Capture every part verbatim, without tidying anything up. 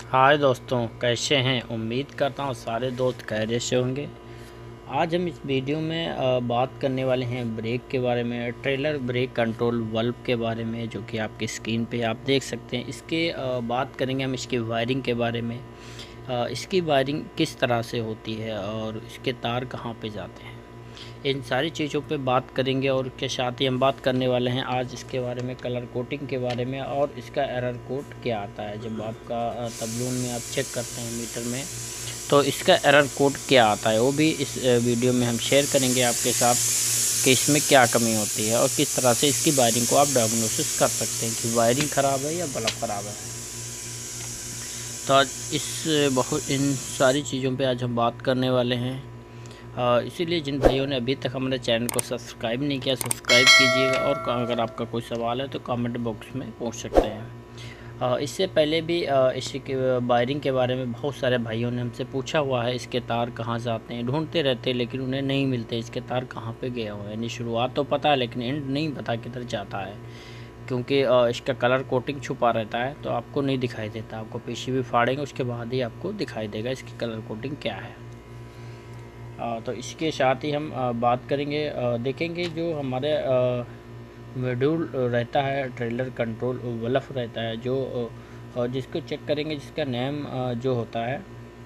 हाय दोस्तों, कैसे हैं। उम्मीद करता हूँ सारे दोस्त खैरियत से होंगे। आज हम इस वीडियो में अ, बात करने वाले हैं ब्रेक के बारे में, ट्रेलर ब्रेक कंट्रोल वाल्व के बारे में, जो कि आपकी स्क्रीन पे आप देख सकते हैं। इसके अ, बात करेंगे हम इसकी वायरिंग के बारे में, अ, इसकी वायरिंग किस तरह से होती है और इसके तार कहाँ पे जाते हैं। इन सारी चीज़ों पे बात करेंगे और के साथ ही हम बात करने वाले हैं आज इसके बारे में, कलर कोटिंग के बारे में, और इसका एरर कोड क्या आता है जब आपका तबलून में आप चेक करते हैं मीटर में, तो इसका एरर कोड क्या आता है वो भी इस वीडियो में हम शेयर करेंगे आपके साथ कि इसमें क्या कमी होती है और किस तरह से इसकी वायरिंग को आप डायग्नोसिस कर सकते हैं कि वायरिंग ख़राब है या बल्ब ख़राब है। तो आज इस बहुत इन सारी चीज़ों पे आज हम बात करने वाले हैं। इसीलिए जिन भाइयों ने अभी तक हमारे चैनल को सब्सक्राइब नहीं किया, सब्सक्राइब कीजिएगा, और अगर आपका कोई सवाल है तो कमेंट बॉक्स में पूछ सकते हैं। इससे पहले भी इसकी वायरिंग के बारे में बहुत सारे भाइयों ने हमसे पूछा हुआ है, इसके तार कहाँ जाते हैं, ढूंढते रहते हैं लेकिन उन्हें नहीं मिलते, इसके तार कहाँ पे गए हुए हैं। यानी शुरुआत तो पता है लेकिन एंड नहीं पता किधर जाता है, क्योंकि इसका कलर कोटिंग छुपा रहता है तो आपको नहीं दिखाई देता। आपको पीसीबी फाड़ेंगे उसके बाद ही आपको दिखाई देगा इसकी कलर कोटिंग क्या है। आ, तो इसके साथ ही हम आ, बात करेंगे, आ, देखेंगे जो हमारे मॉड्यूल रहता है, ट्रेलर कंट्रोल वाल्व रहता है, जो आ, जिसको चेक करेंगे, जिसका नेम आ, जो होता है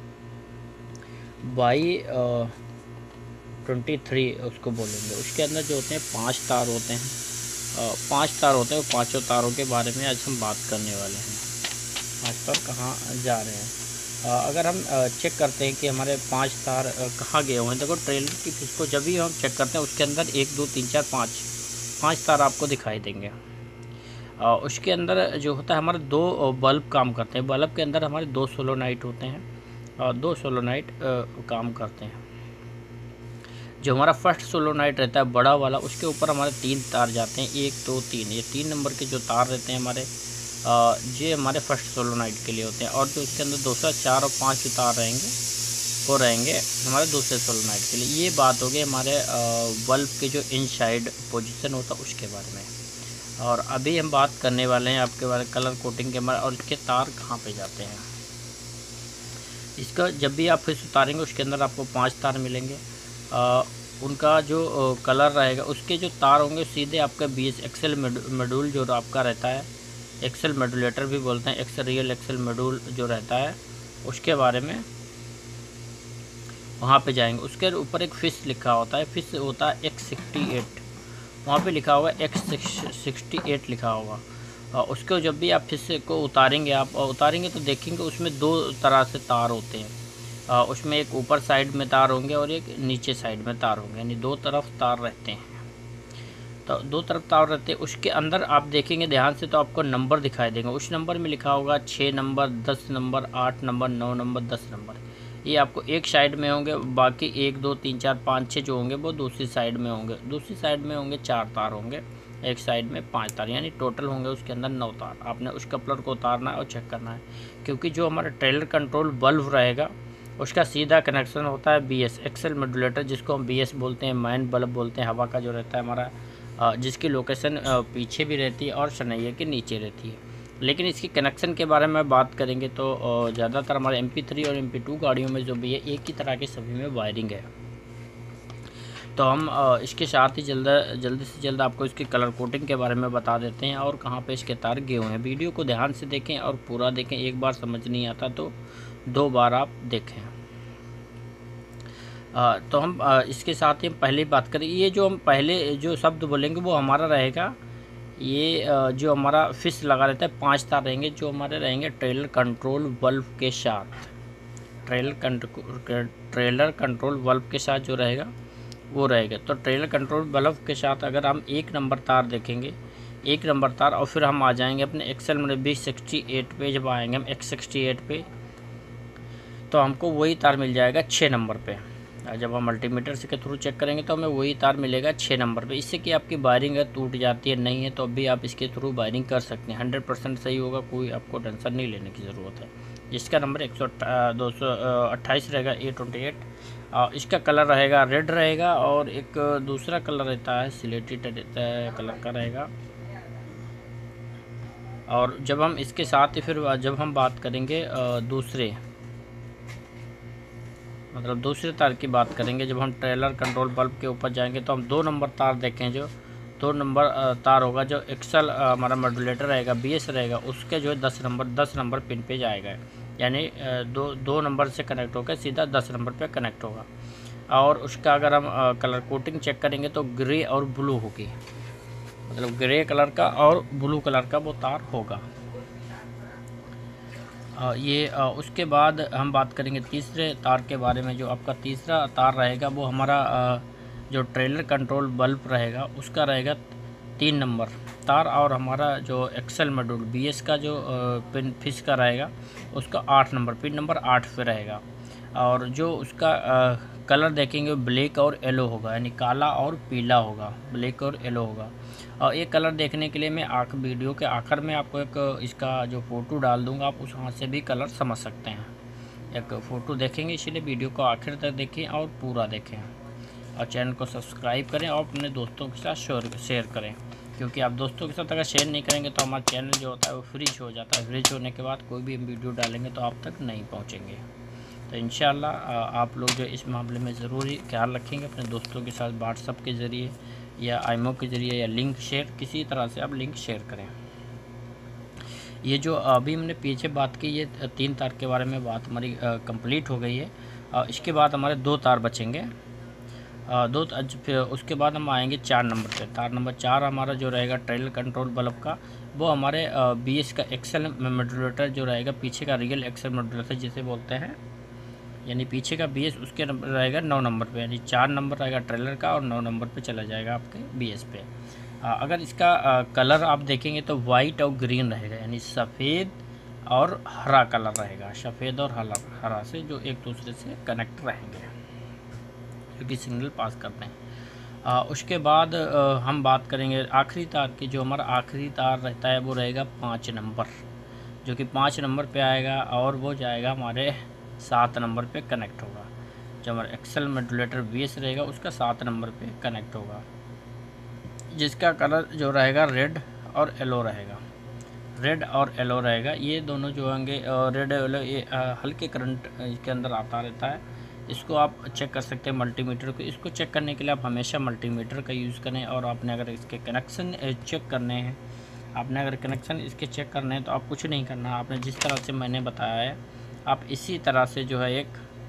वाई ट्वेंटी थ्री उसको बोलेंगे। उसके अंदर जो होते हैं पांच तार होते हैं, आ, पांच तार होते हैं। वो पांचों तारों के बारे में आज हम बात करने वाले हैं। पांच तार कहाँ जा रहे हैं। अगर हम चेक करते हैं कि हमारे पांच तार कहाँ गए हुए हैं, देखो ट्रेलर की फिश को जब भी हम चेक करते हैं उसके अंदर एक दो तीन चार पाँच पाँच तार आपको दिखाई देंगे। उसके अंदर जो होता है हमारे दो बल्ब काम करते हैं। बल्ब के अंदर हमारे दो सोलोनाइट होते हैं और दो सोलोनाइट काम करते हैं। जो हमारा फर्स्ट सोलोनाइट रहता है बड़ा वाला, उसके ऊपर हमारे तीन तार जाते हैं, एक दो तीन। ये तीन नंबर के जो तार रहते हैं हमारे, ये हमारे फर्स्ट सोलोनाइट के लिए होते हैं। और जो उसके अंदर दूसरा चार और पाँच जो तार रहेंगे वो रहेंगे हमारे दूसरे सोलोनाइट के लिए। ये बात हो गई हमारे बल्ब के जो इनसाइड पोजीशन होता है उसके बारे में। और अभी हम बात करने वाले हैं आपके बारे कलर कोटिंग के बारे, और इसके तार कहाँ पे जाते हैं। इसका जब भी आप फिर उतारेंगे उसके अंदर आपको पाँच तार मिलेंगे। आ, उनका जो कलर रहेगा, उसके जो तार होंगे सीधे आपका बी एस एक्सेल मॉड्यूल जो आपका रहता है, एक्सेल मॉड्यूलेटर भी बोलते हैं, एक्सेल रियल एक्सेल मॉड्यूल जो रहता है उसके बारे में वहाँ पे जाएंगे। उसके ऊपर एक फिश लिखा होता है, फिश होता है एक्स सिक्सटी एट, वहाँ पे लिखा होगा एक्स सिक्सटी एट लिखा होगा। और उसको जब भी आप फिश को उतारेंगे, आप उतारेंगे तो देखेंगे उसमें दो तरह से तार होते हैं। उसमें एक ऊपर साइड में तार होंगे और एक नीचे साइड में तार होंगे, यानी दो तरफ तार रहते हैं। तो दो तरफ तार रहते हैं। उसके अंदर आप देखेंगे ध्यान से तो आपको नंबर दिखाई देंगे। उस नंबर में लिखा होगा छः नंबर, दस नंबर, आठ नंबर, नौ नंबर, दस नंबर। ये आपको एक साइड में होंगे, बाकी एक दो तीन चार पाँच छः जो होंगे वो दूसरी साइड में होंगे। दूसरी साइड में होंगे चार तार होंगे, एक साइड में पाँच तार, यानी टोटल होंगे उसके अंदर नौ तार। आपने उस कपलर को उतारना है और चेक करना है, क्योंकि जो हमारा ट्रेलर कंट्रोल बल्ब रहेगा उसका सीधा कनेक्शन होता है बी एस एक्सेल मॉड्यूलेटर, जिसको हम बी एस बोलते हैं, मैन बल्ब बोलते हैं, हवा का जो रहता है हमारा, जिसकी लोकेशन पीछे भी रहती है और सनैये के नीचे रहती है। लेकिन इसकी कनेक्शन के बारे में बात करेंगे तो ज़्यादातर हमारे एम पी थ्री और एम पी टू गाड़ियों में जो भी है एक ही तरह के सभी में वायरिंग है। तो हम इसके साथ ही जल्द जल्दी से जल्द आपको इसकी कलर कोटिंग के बारे में बता देते हैं और कहाँ पे इसके तार गए हुए हैं। वीडियो को ध्यान से देखें और पूरा देखें, एक बार समझ नहीं आता तो दो बार आप देखें। आ, तो हम आ, इसके साथ ही हम पहले बात करें, ये जो हम पहले जो शब्द बोलेंगे वो हमारा रहेगा, ये आ, जो हमारा फिश लगा रहता है पांच तार रहेंगे, जो हमारे रहेंगे ट्रेलर कंट्रोल बल्ब के साथ। Trailer control trailer control bulb के साथ जो रहेगा वो रहेगा। तो ट्रेलर कंट्रोल बल्ब के साथ अगर हम एक नंबर तार देखेंगे, एक नंबर तार, और फिर हम आ जाएंगे अपने एक्सेल में बी सिक्सटी एट पे। जब आएंगे हम एक्स सिक्सटी एट पे तो हमको वही तार मिल जाएगा छः नंबर पे। जब हम मल्टीमीटर से के थ्रू चेक करेंगे तो हमें वही तार मिलेगा छः नंबर पे। इससे कि आपकी वायरिंग है टूट जाती है नहीं है तो अभी आप इसके थ्रू वायरिंग कर सकते हैं, हंड्रेड परसेंट सही होगा, कोई आपको टेंशन नहीं लेने की ज़रूरत है। जिसका नंबर एक सौ दो सौ अट्ठाईस रहेगा, ए ट्वेंटी एट। इसका कलर रहेगा रेड रहेगा, और एक दूसरा कलर रहता है सिलेटी कलर का रहेगा, और जब हम इसके साथ ही फिर जब हम बात करेंगे दूसरे मतलब दूसरे तार की बात करेंगे, जब हम ट्रेलर कंट्रोल बल्ब के ऊपर जाएंगे तो हम दो नंबर तार देखें, जो दो नंबर तार होगा, जो एक्सल हमारा मॉड्यूलेटर रहेगा, बीएस रहेगा, उसके जो है दस नंबर दस नंबर पिन पे जाएगा, यानी दो दो नंबर से कनेक्ट होकर सीधा दस नंबर पे कनेक्ट होगा। और उसका अगर हम कलर कोटिंग चेक करेंगे तो ग्रे और ब्लू होगी, मतलब ग्रे कलर का और ब्लू कलर का वो तार होगा। ये उसके बाद हम बात करेंगे तीसरे तार के बारे में। जो आपका तीसरा तार रहेगा वो हमारा जो ट्रेलर कंट्रोल बल्ब रहेगा उसका रहेगा तीन नंबर तार, और हमारा जो एक्सेल मॉड्यूल बीएस का जो पिन फिश का रहेगा उसका आठ नंबर पिन नंबर आठ पे रहेगा। और जो उसका कलर देखेंगे ब्लैक और येलो होगा, यानी काला और पीला होगा, ब्लैक और येलो होगा। और ये कलर देखने के लिए मैं आख वीडियो के आखिर में आपको एक इसका जो फ़ोटो डाल दूंगा, आप उस वहाँ से भी कलर समझ सकते हैं। एक फ़ोटो देखेंगे, इसलिए वीडियो को आखिर तक देखें और पूरा देखें, और चैनल को सब्सक्राइब करें और अपने दोस्तों के साथ शेयर शेयर करें, क्योंकि आप दोस्तों के साथ अगर शेयर नहीं करेंगे तो हमारा चैनल जो होता है वो फ्रीज हो जाता है। फ्रीज होने के बाद कोई भी हम वीडियो डालेंगे तो आप तक नहीं पहुँचेंगे। तो इंशाल्लाह आप लोग जो इस मामले में ज़रूरी ख्याल रखेंगे, अपने दोस्तों के साथ व्हाट्सएप के ज़रिए या आईमो के ज़रिए या लिंक शेयर, किसी तरह से आप लिंक शेयर करें। ये जो अभी हमने पीछे बात की, ये तीन तार के बारे में बात हमारी कंप्लीट हो गई है। इसके बाद हमारे दो तार बचेंगे, दो फिर उसके बाद हम आएंगे चार नंबर पे। तार नंबर चार हमारा जो रहेगा ट्रेलर कंट्रोल बल्ब का, वो हमारे बीएस का एक्सेल मॉड्यूलेटर जो रहेगा, पीछे का रियल एक्सेल मॉड्यूलेटर जिसे बोलते हैं, यानी पीछे का बीएस उसके रहेगा नौ नंबर पे, यानी चार नंबर रहेगा ट्रेलर का और नौ नंबर पे चला जाएगा आपके बीएस पे। आ, अगर इसका आ, कलर आप देखेंगे तो वाइट और ग्रीन रहेगा, यानी सफ़ेद और हरा कलर रहेगा, सफ़ेद और हरा हरा से जो एक दूसरे से कनेक्ट रहेंगे, क्योंकि सिग्नल पास करते हैं। आ, उसके बाद आ, हम बात करेंगे आखिरी तार की। जो हमारा आखिरी तार रहता है वो रहेगा पाँच नंबर, जो कि पाँच नंबर पे आएगा और वो जाएगा हमारे सात नंबर पे कनेक्ट होगा। जो हमारा एक्सेल मॉड्यूलेटर बीएस रहेगा उसका सात नंबर पे कनेक्ट होगा, जिसका कलर जो रहेगा रेड और येलो रहेगा, रेड और येलो रहेगा। ये दोनों जो होंगे रेड येलो, ये हल्के करंट इसके अंदर आता रहता है। इसको आप चेक कर सकते हैं मल्टीमीटर को। इसको चेक करने के लिए आप हमेशा मल्टीमीटर का यूज़ करें, और आपने अगर इसके कनेक्शन चेक करने हैं आपने अगर कनेक्शन इसके चेक करने हैं तो आप कुछ नहीं करना, आपने जिस तरह से मैंने बताया है आप इसी तरह से जो है एक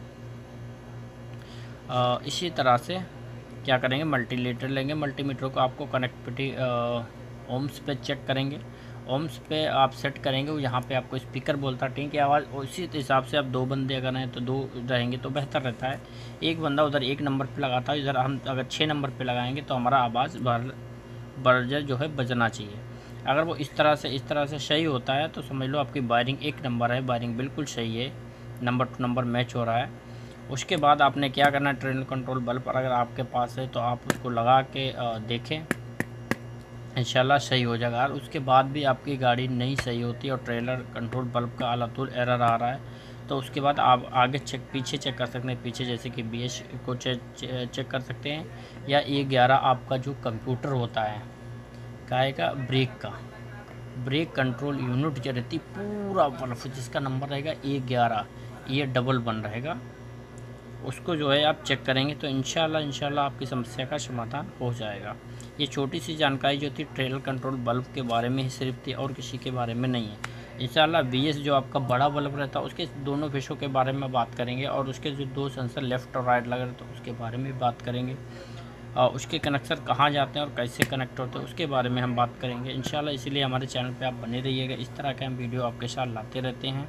आ, इसी तरह से क्या करेंगे, मल्टीमीटर लेंगे। मल्टीमीटर को आपको कनेक्टिविटी ओम्स पे चेक करेंगे, ओम्स पे आप सेट करेंगे। यहाँ पे आपको स्पीकर बोलता है टिंग की आवाज़, उसी हिसाब से आप दो बंदे अगर हैं तो दो रहेंगे तो बेहतर रहता है। एक बंदा उधर एक नंबर पे लगाता है, इधर हम अगर छः नंबर पे लगाएंगे तो हमारा आवाज़ बर बर्जर जो है बजना चाहिए। अगर वो इस तरह से इस तरह से सही होता है तो समझ लो आपकी वायरिंग एक नंबर है, वायरिंग बिल्कुल सही है, नंबर टू नंबर मैच हो रहा है। उसके बाद आपने क्या करना है, ट्रेलर कंट्रोल बल्ब अगर आपके पास है तो आप उसको लगा के देखें, इंशाल्लाह सही हो जाएगा। और उसके बाद भी आपकी गाड़ी नहीं सही होती और ट्रेलर कंट्रोल बल्ब का अलातुल एरर आ रहा है तो उसके बाद आप आगे चेक पीछे चेक कर सकते हैं। पीछे जैसे कि बीएस को चे, चे, चेक कर सकते हैं, या ए ग्यारह आपका जो कंप्यूटर होता है काय का ब्रेक का ब्रेक कंट्रोल यूनिट जो रहती पूरा बल्ब जिसका नंबर रहेगा ए ग्यारह, ये डबल वन रहेगा, उसको जो है आप चेक करेंगे तो इंशाल्लाह इंशाल्लाह आपकी समस्या का समाधान हो जाएगा। ये छोटी सी जानकारी जो थी ट्रेलर कंट्रोल बल्ब के बारे में ही सिर्फ थी और किसी के बारे में नहीं है। इंशाल्लाह बीएस जो आपका बड़ा बल्ब रहता है उसके दोनों फेसों के बारे में बात करेंगे, और उसके जो दो सेंसर लेफ़्ट और राइट लगे रहते हैं उसके बारे में बात करेंगे, और उसके कनेक्शन कहाँ जाते हैं और कैसे कनेक्ट होते हैं उसके बारे में हम बात करेंगे इंशाल्लाह। इसीलिए हमारे चैनल पे आप बने रहिएगा, इस तरह के हम वीडियो आपके साथ लाते रहते हैं।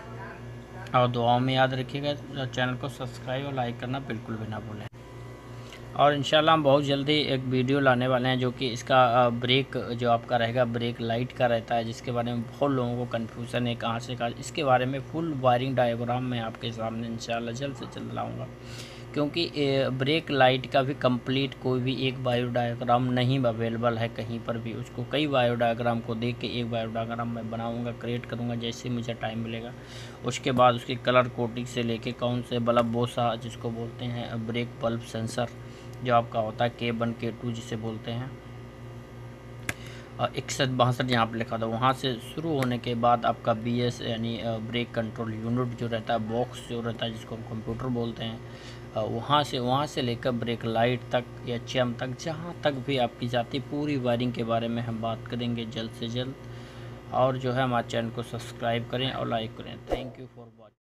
और दुआओं में याद रखिएगा, चैनल को सब्सक्राइब और लाइक करना बिल्कुल भी ना भूलें। और इंशाल्लाह हम बहुत जल्दी एक वीडियो लाने वाले हैं जो कि इसका ब्रेक जो आपका रहेगा ब्रेक लाइट का रहता है, जिसके बारे में बहुत लोगों को कन्फ्यूज़न है कहाँ से कहाँ, इसके बारे में फुल वायरिंग डायग्राम मैं आपके सामने इंशाल्लाह जल्द से जल्द लाऊँगा, क्योंकि ब्रेक लाइट का भी कंप्लीट कोई भी एक बायो डायग्राम नहीं अवेलेबल है कहीं पर भी। उसको कई बायो डायग्राम को देख के एक बायो डायग्राम मैं बनाऊंगा, क्रिएट करूंगा जैसे मुझे टाइम मिलेगा। उसके बाद उसकी कलर कोडिंग से लेके कौन से बल्ब बोसा जिसको बोलते हैं ब्रेक बल्ब सेंसर जो आपका होता है के वन के टू जिसे बोलते हैं, इकसठ बासठ यहाँ पर लिखा था, वहाँ से शुरू होने के बाद आपका बी एस यानी ब्रेक कंट्रोल यूनिट जो रहता है, बॉक्स जो रहता है जिसको हम कंप्यूटर बोलते हैं, वहाँ से वहाँ से लेकर ब्रेक लाइट तक या चैम तक, जहाँ तक भी आपकी जाती पूरी वायरिंग के बारे में हम बात करेंगे जल्द से जल्द। और जो है हमारे चैनल को सब्सक्राइब करें और लाइक करें। Thank you for watching.